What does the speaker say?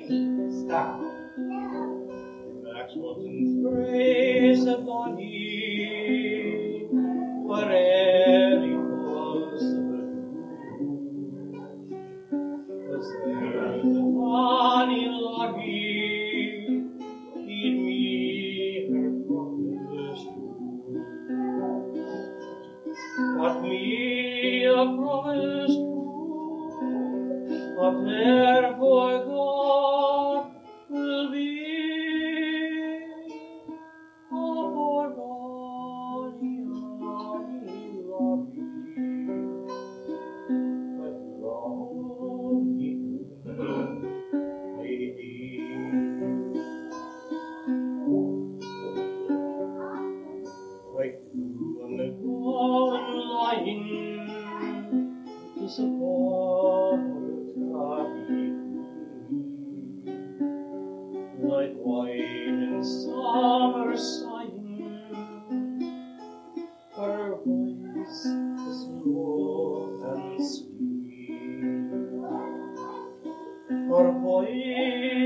Stop. Maxwell's praise upon ye, whatever he was was there the funny lucky, heed me her promise, what me a promise of therefore God will be. Like wine in summer sighing, her voice is low and sweet. Her voice